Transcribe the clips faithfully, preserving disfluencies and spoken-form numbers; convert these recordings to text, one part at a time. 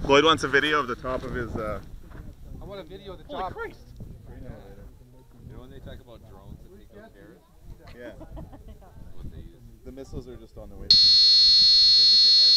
Floyd wants a video of the top of his. Uh... I want a video of the top. Holy Christ! You know when they talk about drones that take out terrorists? Yeah. That's what they use. The missiles are just on the way. Take it to Ed.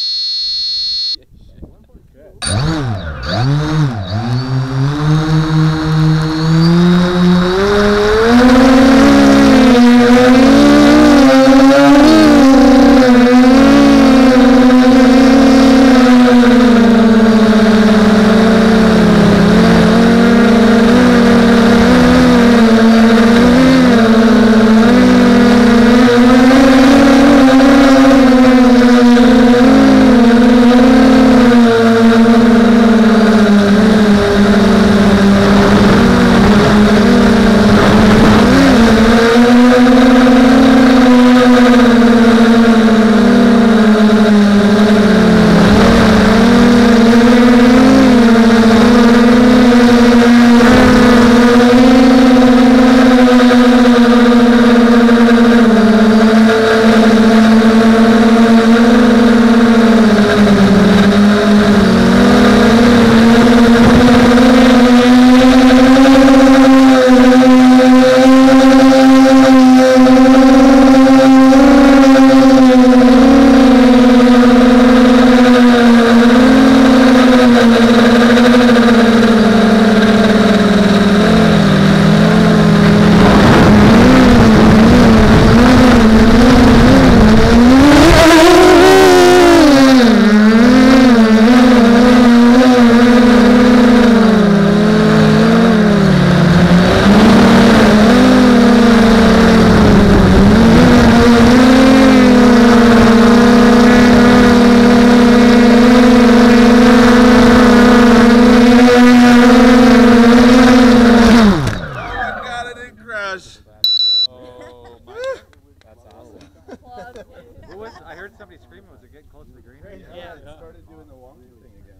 I heard somebody screaming. Was it getting close to the green? Yeah, yeah. It started doing the wonky thing again.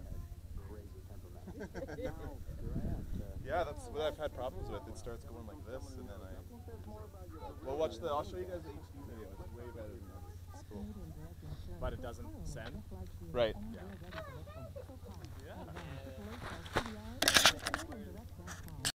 Yeah, that's what I've had problems with. It starts going like this, and then I. Well, watch the. I'll show you guys the H D video. It's way better than that. It's cool. But it doesn't send? Right. Yeah. Yeah.